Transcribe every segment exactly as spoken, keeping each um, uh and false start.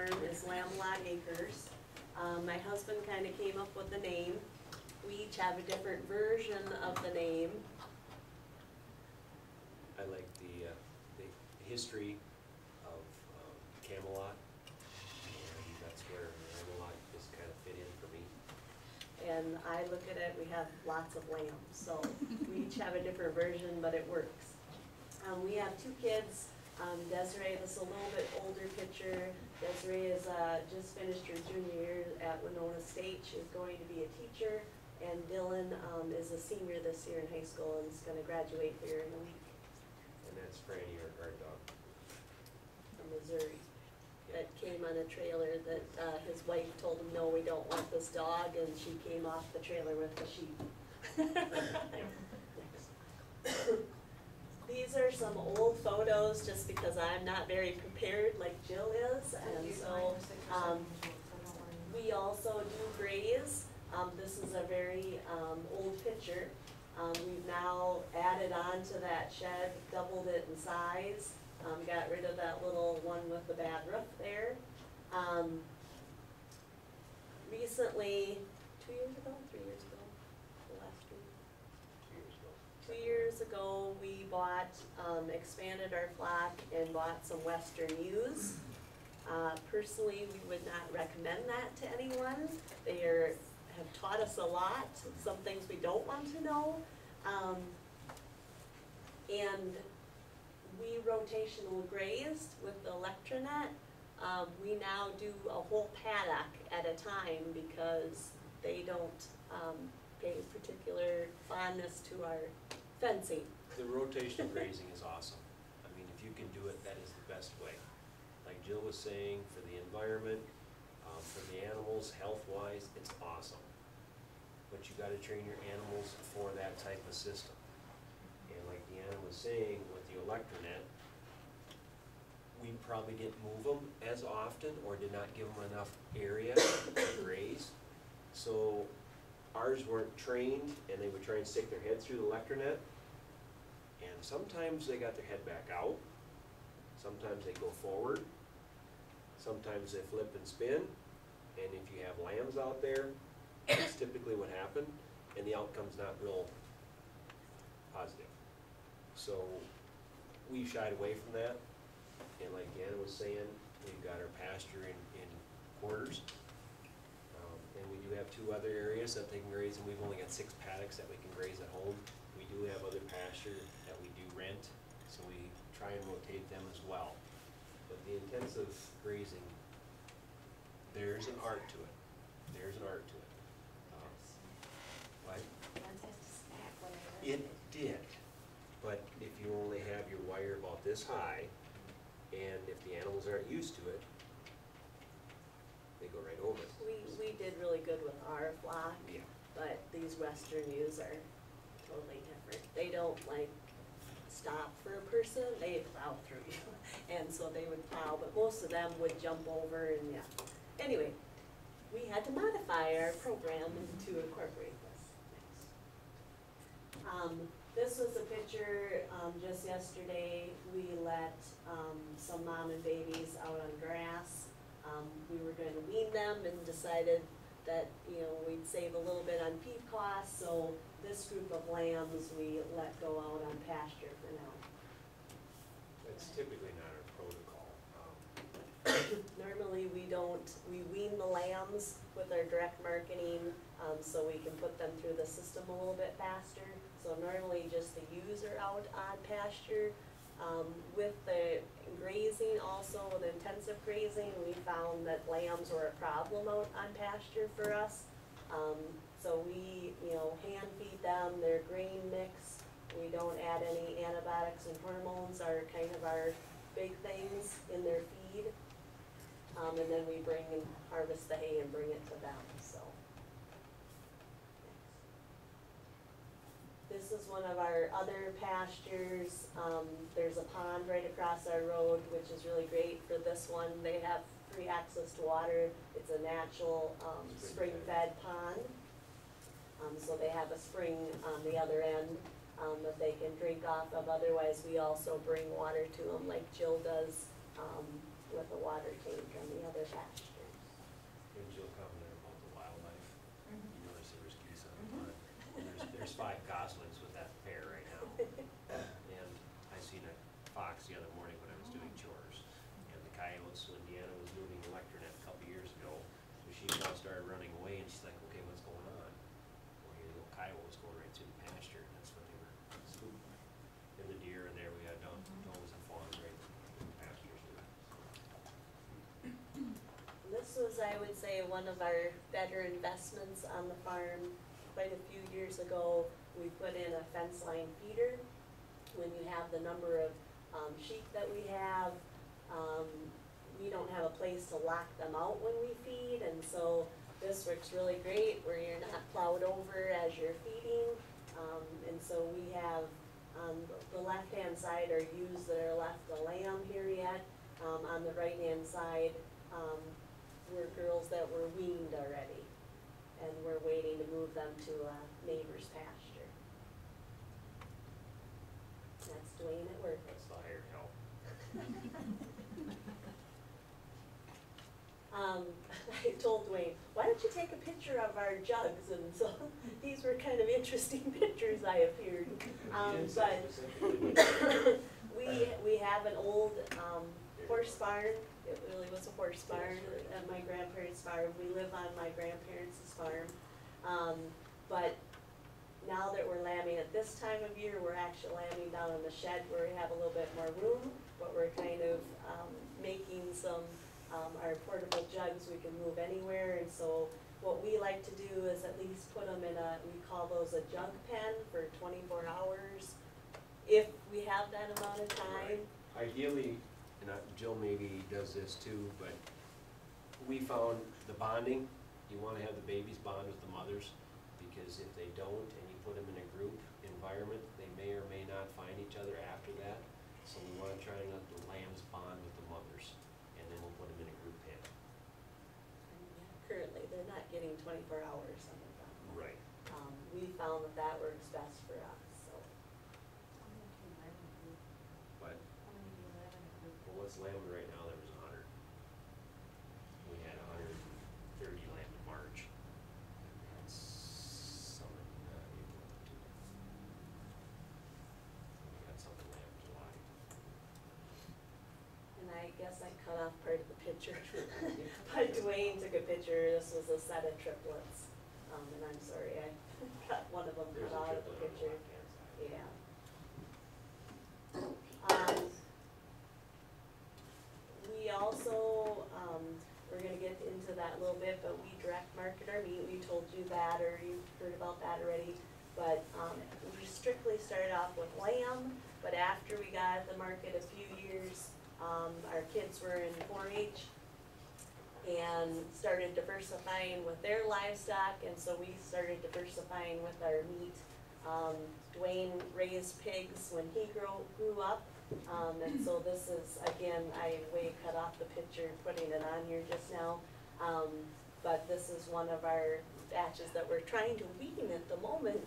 farm is Lamb-Lot Acres. Um, my husband kind of came up with the name. We each have a different version of the name. I like the, uh, the history of um, Camelot, and that's where Camelot just kind of fit in for me. And I look at it, we have lots of lambs, so we each have a different version, but it works. Um, we have two kids, um, Desiree, this is a little bit older picture. Desiree is, uh, just finished her junior year at Winona State, she's going to be a teacher. And Dylan, um, is a senior this year in high school and is gonna graduate here in a week And that's Franny, our guard dog. from Missouri. That came on a trailer that, uh, his wife told him, no, we don't want this dog, and she came off the trailer with the sheep. These are some old photos, just because I'm not very prepared like Jill is, and so, um, we also do graze. Um, this is a very, um, old picture. Um, we've now added on to that shed, doubled it in size, um, got rid of that little one with the bad roof there. Um, recently, two years ago, three years ago, the last two, Two years ago. two years ago, we bought, um, expanded our flock and bought some Western ewes. Uh, personally, we would not recommend that to anyone. They are, have taught us a lot, some things we don't want to know. Um, and we rotational grazed with the Electronet. Um, we now do a whole paddock at a time because they don't, um, pay particular fondness to our fencing. The rotational grazing is awesome. I mean, if you can do it, that is the best way. Like Jill was saying, for the environment, um, for the animals, health-wise, it's awesome. But you gotta train your animals for that type of system. And like Deanna was saying, with the Electronet, we probably didn't move them as often or did not give them enough area to graze. So ours weren't trained and they would try and stick their head through the Electronet. And sometimes they got their head back out. Sometimes they go forward. Sometimes they flip and spin. And if you have lambs out there, that's typically what happened, and the outcome's not real positive. So we shied away from that, and like Deanna was saying, we've got our pasture in, in quarters. Um, and we do have two other areas that they can graze, and we've only got six paddocks that we can graze at home. We do have other pasture that we do rent, so we try and rotate them as well. But the intensive grazing, there's an art to it. There's an art to it. Um, What? It did, but if you only have your wire about this high, and if the animals aren't used to it, they go right over it. We, we did really good with our flock, Yeah. but these Western ewes are totally different. They don't like stop for a person, they plow through you. And so they would plow, but most of them would jump over and yeah. Anyway, we had to modify our program to incorporate this. Um, this was a picture, um, just yesterday, we let, um, some mom and babies out on grass. Um, we were gonna wean them and decided that, you know, we'd save a little bit on feed costs, so this group of lambs we let go out on pasture for now. That's typically not our protocol. Um, Normally, we don't, we wean the lambs with our direct marketing, um, so we can put them through the system a little bit faster. So normally, just the ewes are out on pasture. Um, with the grazing also, with intensive grazing, we found that lambs were a problem out on pasture for us. Um, so we, you know, hand feed them their grain mix. We don't add any antibiotics and hormones are kind of our big things in their feed. Um, and then we bring and harvest the hay and bring it to them, so. This is one of our other pastures. Um, there's a pond right across our road, which is really great for this one. They have free access to water. It's a natural, um, spring-fed pond. Um, so they have a spring on the other end, um, that they can drink off of. Otherwise, we also bring water to them like Jill does, um, with a water tank on the other their pasture. And Jill commented about the wildlife. Mhm. You notice there was geese on the Mhm. pond. And there's, there's five goslings with that pair right now. And I seen a fox the other morning when I was doing chores. And the coyotes, when Deanna was moving electronet a couple years ago, so she all started running away and she's like, okay, what's going on? Well, here the little coyote was going right through the pasture, and that's what they were scooping. And the deer in there, we had dogs does and fawns right in the pastures too. This was, I would say, one of our better investments on the farm. Quite a few years ago, we put in a fence line feeder. When you have the number of um, sheep that we have, um, we don't have a place to lock them out when we feed, and so this works really great where you're not plowed over as you're feeding. Um, and so we have, on the left-hand side are ewes that are left a lamb here yet. Um, on the right-hand side, um, were girls that were weaned already, and we're waiting to move them to a neighbor's pasture. That's Dwayne at work. That's the hired help. Um, I told Dwayne, why don't you take a picture of our jugs? And so these were kind of interesting pictures I appeared. Um, but we, we have an old, um, horse barn. It really was a horse barn at my grandparents' farm. We live on my grandparents' farm. Um, but now that we're lambing at this time of year, we're actually lambing down in the shed where we have a little bit more room, but we're kind of, um, making some, um, our portable jugs we can move anywhere. And so what we like to do is at least put them in a, we call those a jug pen for twenty-four hours, if we have that amount of time. Ideally, and I- Jill maybe does this too, but we found the bonding, you wanna have the babies bond with the mothers, because if they don't and you put them in a group environment, they may or may not find each other after that. So we wanna try and let the lambs bond with the mothers, and then we'll put them in a group pen. And yeah, currently, they're not getting twenty-four hours, some of them. Right. Um, we found that that works best for us, so. But, well, what's lambing right now, there was a hundred. We had a hundred and thirty lamb in March. That's summer, uh, April, too. We got something lamb in July. And I guess I cut off part of the picture. But Dwayne took a picture, this was a set of triplets. Um, and I'm sorry, I cut one of them There's cut a out of the triplet on the picture. left-hand side. Yeah. Um, we also, um, we're gonna get into that a little bit, but we direct market our meat, we told you that, or you've heard about that already. But, um, we strictly started off with lamb, but after we got the market a few years, um, our kids were in four H and started diversifying with their livestock, and so we started diversifying with our meat. Um, Dwayne raised pigs when he grew, grew up, um, and so this is, again, I way cut off the picture, putting it on here just now. Um, but this is one of our batches that we're trying to wean at the moment.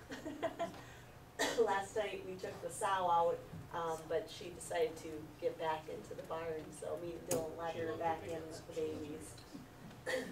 Last night, we took the sow out, um, but she decided to get back into the barn, so me and Dylan let She her loves the back big in ones. with the She loves babies. big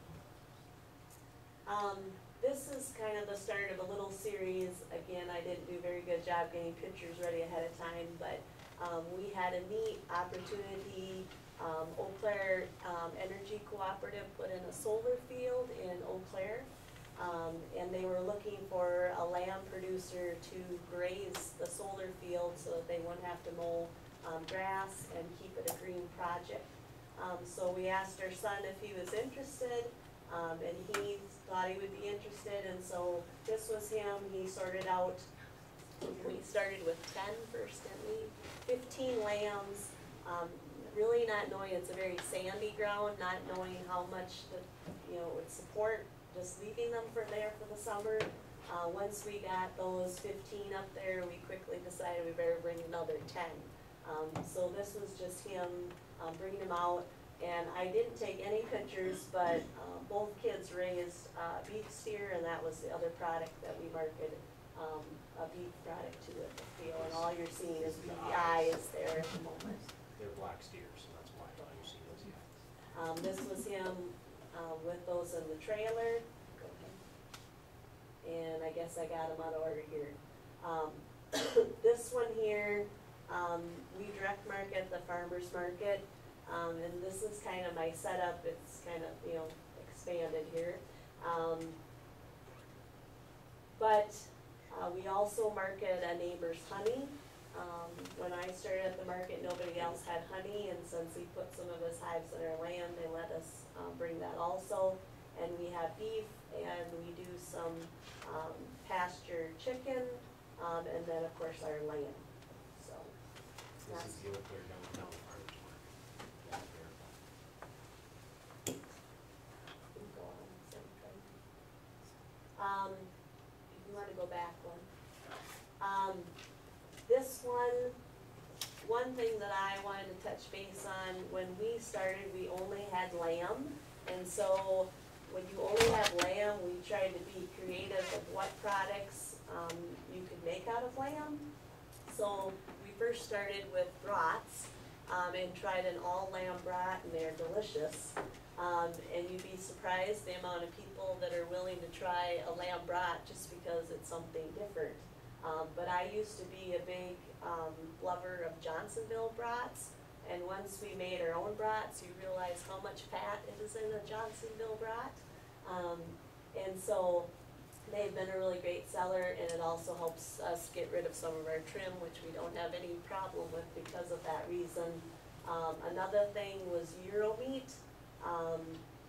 Um, this is kind of the start of a little series. Again, I didn't do a very good job getting pictures ready ahead of time, but, um, we had a neat opportunity. Um, Eau Claire, um, Energy Cooperative put in a solar field in Eau Claire. Um, and they were looking for a lamb producer to graze the solar field so that they wouldn't have to mow, um, grass and keep it a green project. Um, so we asked our son if he was interested, um, and he thought he would be interested, and so this was him. He sorted out, we started with ten first, didn't we? Fifteen lambs, um, really not knowing, it's a very sandy ground, not knowing how much the, you know, it would support, just leaving them for there for the summer. Uh, once we got those fifteen up there, we quickly decided we better bring another ten. Um, so this was just him, um, bringing them out, and I didn't take any pictures, but, uh, both kids raised, uh, beef steer, and that was the other product that we marketed, um, a beef product to it, you know, and all you're seeing is the eyes there at the moment. They're black steers, so that's why all you see is the eyes. Um, this was him, um, with those in the trailer. And I guess I got them out of order here. Um, this one here, um, we direct market the farmer's market. Um, and this is kind of my setup, it's kind of, you know, expanded here. Um, but, uh, we also market a neighbor's honey. Um, when I started at the market, nobody else had honey, and since he put some of his hives on our land, they let us, um, bring that also. And we have beef, and we do some, um, pasture chicken, um, and then of course our lamb, so. This that's- is the Eau Claire downtown farmers market. Go on, same thing. Um, if you wanna go back one. Um, this one, one thing that I wanted to touch base on, when we started, we only had lamb. And so, when you only have lamb, we tried to be creative with what products, um, you could make out of lamb. So, we first started with brats, um, and tried an all lamb brat, and they're delicious. Um, and you'd be surprised the amount of people that are willing to try a lamb brat just because it's something different. Um, but I used to be a big, um, lover of Johnsonville brats, and once we made our own brats, you realize how much fat it is in a Johnsonville brat. Um, and so, they've been a really great seller, and it also helps us get rid of some of our trim, which we don't have any problem with because of that reason. Um, another thing was Euro meat. Um,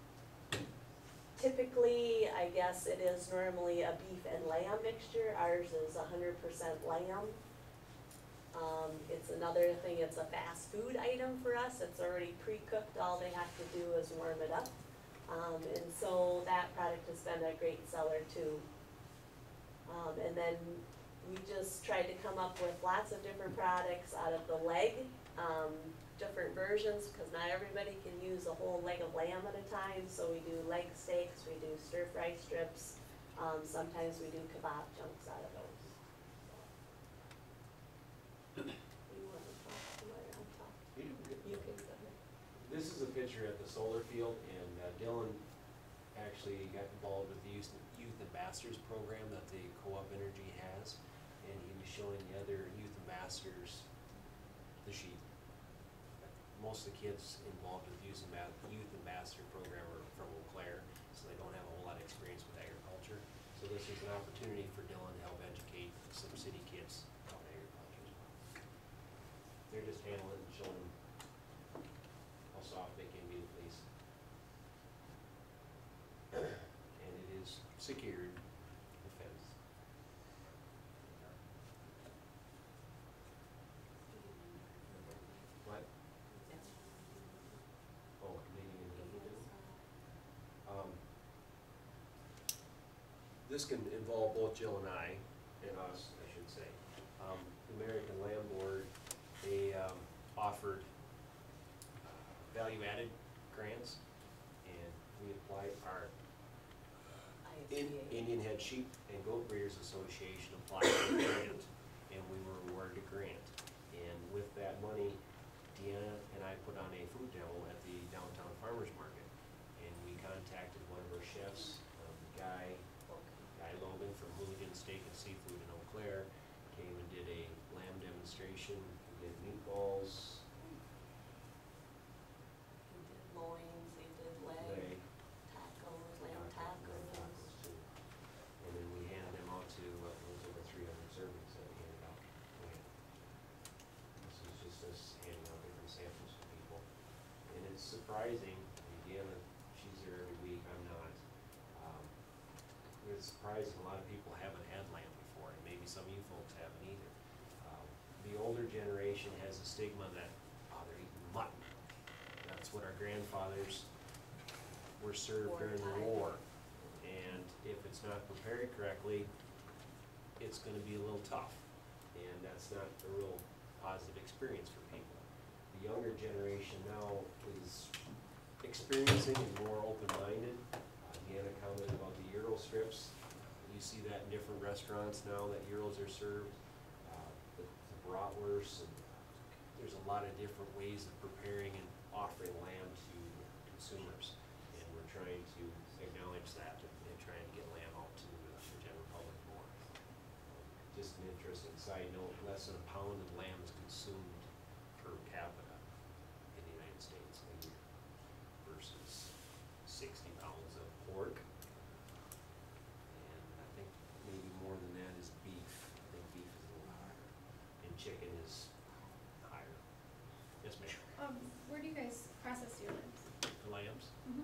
typically, I guess it is normally a beef and lamb mixture. Ours is a hundred percent lamb. Um, it's another thing, it's a fast food item for us. It's already pre-cooked. All they have to do is warm it up. Um, and so that product has been a great seller too. Um, and then we just tried to come up with lots of different products out of the leg, um, different versions, because not everybody can use a whole leg of lamb at a time. So we do leg steaks, we do stir fry strips, um, sometimes we do kebab chunks out of those. So. You wanna talk, you wanna talk? You do. You can go ahead. This is a picture at the solar field, and uh, Dylan actually got involved with the youth, youth ambassadors program that the Co-op Energy has, and he was showing the other youth ambassadors the sheep. Most of the kids involved with the youth Amba- youth ambassador program are from Eau Claire, so they don't have a whole lot of experience with agriculture. So this is an opportunity for Dylan to help educate some city kids about agriculture as well. They're just handling and showing them how soft they can be to please. And it is secured with fence. What? Oh, digging into the middle. Um, This can involve both Jill and I, and us, I should say. Um, the American Land Board, they, um, offered value-added grants, and we applied, our In- Indian Head Sheep and Goat Breeders Association applied for a grant, and we were awarded a grant. And with that money, Deanna and I put on a food demo at the downtown farmers market. And we contacted one of our chefs, um, Guy, Guy Logan from Hooligan Steak and Seafood in Eau Claire, came and did a lamb demonstration, we did meatballs, We did loins, we did leg, leg, tacos, lamb lamb tacos. tacos too. And then we handed them out to, uh, it was over three hundred servings that we handed out. We had- This is just us handing out different samples to people. And it's surprising, again, she's there every week, I'm not. Um, It's surprising, a lot of people haven't had lamb before, and maybe some of you folks haven't either. Um, The older generation has a stigma that, oh, they're eating mutton. That's what our grandfathers were served during the Wartime. war. And if it's not prepared correctly, it's gonna be a little tough. And that's not a real positive experience for people. The younger generation now is experiencing and more open-minded. Uh, Deanna commented about the Euro strips. You see that in different restaurants now, that Euros are served. Uh, the the bratwurst, and uh, there's a lot of different ways of preparing and offering lamb to consumers. side note, less than a pound of lamb is consumed per capita in the United States a year versus sixty pounds of pork. And I think maybe more than that is beef. I think beef is a little higher, and chicken is higher. Yes, ma'am. Um, where do you guys process your lambs? Lambs? Mm-hmm.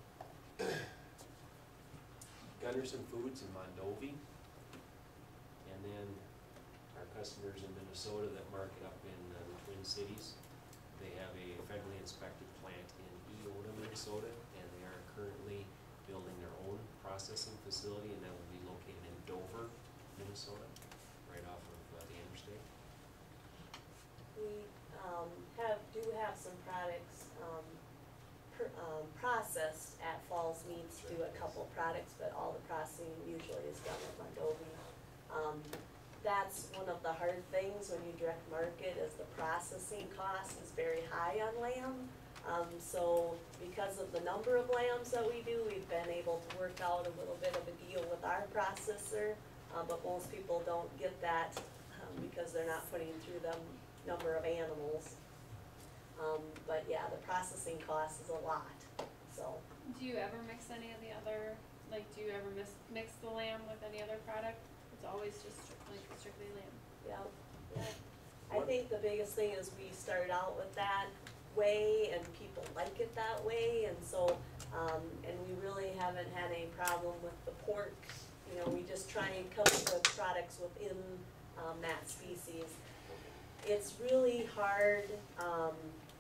Gunderson Foods in Mondovi. And then our customers in Minnesota that market up in uh, the Twin Cities, they have a federally inspected plant in Eona, Minnesota, and they are currently building their own processing facility, and that will be located in Dover, Minnesota, right off of uh, the interstate. We, um, have, do have some products, um, per, um, processed at Falls Meats, do a couple products, but all the processing usually is done at Mondovi. Um, that's one of the hard things when you direct market, is the processing cost is very high on lamb. Um, so because of the number of lambs that we do, we've been able to work out a little bit of a deal with our processor, uh, but most people don't get that, um, because they're not putting through the number of animals. Um, but yeah, the processing cost is a lot, so. Do you ever mix any of the other, like, do you ever mix, mix the lamb with any other product? It's always just strictly, strictly lamb. Yeah, yeah. I think the biggest thing is we started out with that way and people like it that way, and so, um, and we really haven't had any problem with the pork. You know, we just try and come up with products within, um, that species. It's really hard, um,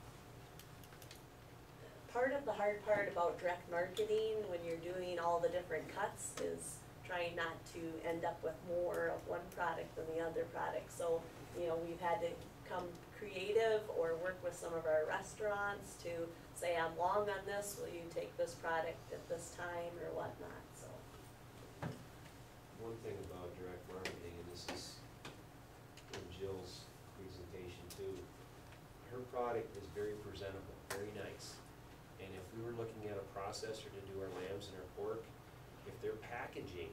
part of the hard part about direct marketing when you're doing all the different cuts is trying not to end up with more of one product than the other product. So, you know, we've had to come creative or work with some of our restaurants to say, I'm long on this, will you take this product at this time or whatnot, so. One thing about direct marketing, and this is in Jill's presentation too, her product is very presentable, very nice. And if we were looking at a processor to do our lambs and our pork, if their packaging,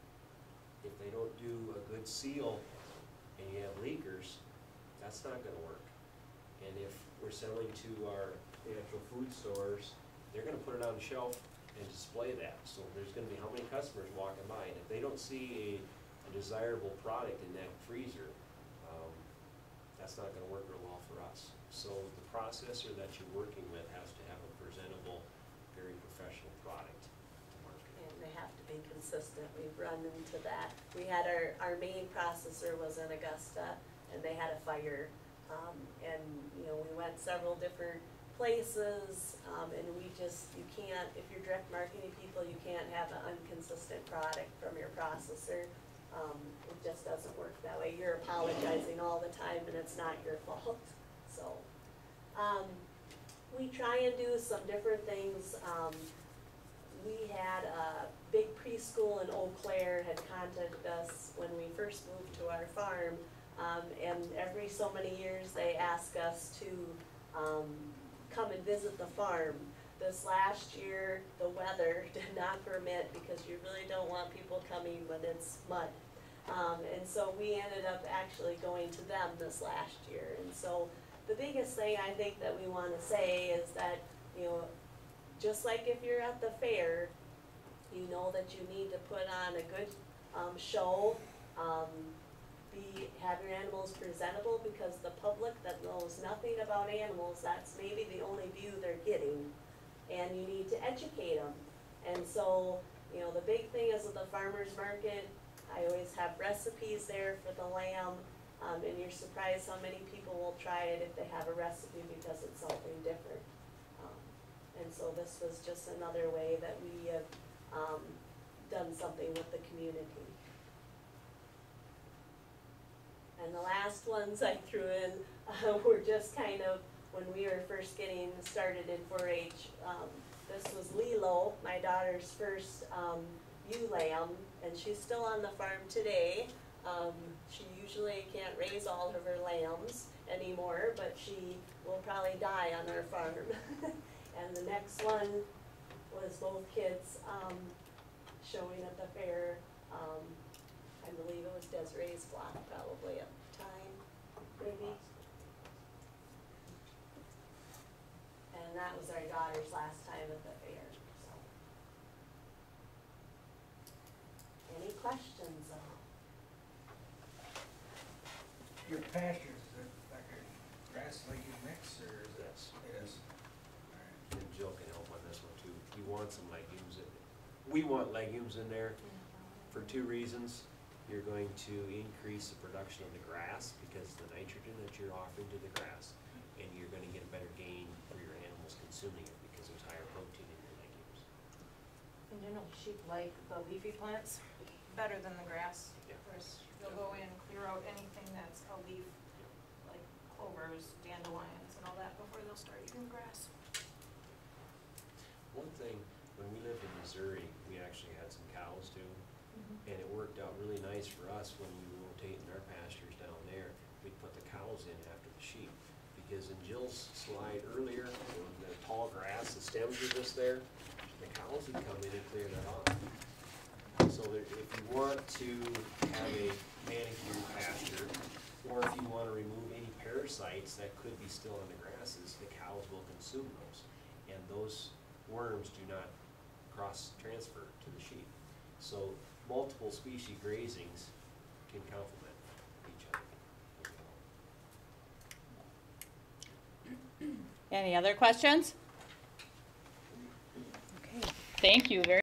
if they don't do a good seal and you have leakers, that's not gonna work. And if we're selling to our actual food stores, they're gonna put it on the shelf and display that. So there's gonna be how many customers walking by, and if they don't see a, a desirable product in that freezer, um, that's not gonna work real well for us. So the processor that you're working with has to have a presentable, very professional product to market. And they have to be consistent, we've run into that. We had our, our main processor was in Augusta, and they had a fire. Um, and, you know, we went several different places, um, and we just, you can't, if you're direct marketing people, you can't have an inconsistent product from your processor. Um, it just doesn't work that way. You're apologizing all the time, and it's not your fault, so. Um, we try and do some different things. Um, we had a big preschool in Eau Claire had contacted us when we first moved to our farm, um, and every so many years they ask us to um, come and visit the farm. This last year, the weather did not permit, because you really don't want people coming when it's mud. Um, and so we ended up actually going to them this last year. And so the biggest thing I think that we want to say is that, you know, just like if you're at the fair, you know that you need to put on a good um, show, um, be, have your animals presentable, because the public that knows nothing about animals, that's maybe the only view they're getting, and you need to educate them. And so, you know, the big thing is with the farmer's market, I always have recipes there for the lamb. Um, and you're surprised how many people will try it if they have a recipe, because it's something different. Um, and so this was just another way that we have um, done something with the community. And the last ones I threw in uh, were just kind of when we were first getting started in four H. Um, this was Lilo, my daughter's first um, ewe lamb, and she's still on the farm today. Um, she usually can't raise all of her lambs anymore, but she will probably die on our farm. And the next one was both kids um, showing at the fair. Um, I believe it was Desiree's flock, probably. maybe. And that was our daughter's last time at the fair, so. Any questions? uh? Your pastures, is it like a grass legume mix or is it? Yes. It is. Alright. And Jill can help on this one too. You want some legumes in, we want legumes in there for two reasons. You're going to increase the production of the grass because the nitrogen that you're offering to the grass, and you're gonna get a better gain for your animals consuming it because there's higher protein in your legumes. And you know, sheep like the leafy plants better than the grass. Yeah. Whereas they'll go in, clear out anything that's a leaf, like clovers, dandelions and all that before they'll start eating grass. One thing, when we lived in Missouri, we actually had some cows too. And it worked out really nice for us when we were rotating our pastures down there. We'd put the cows in after the sheep. Because in Jill's slide earlier, when the tall grass, the stems were just there, the cows would come in and clear that off. So that if you want to have a manicured pasture, or if you want to remove any parasites that could be still on the grasses, the cows will consume those. And those worms do not cross-transfer to the sheep. So multiple species grazings can complement each other. Any other questions? Okay, thank you very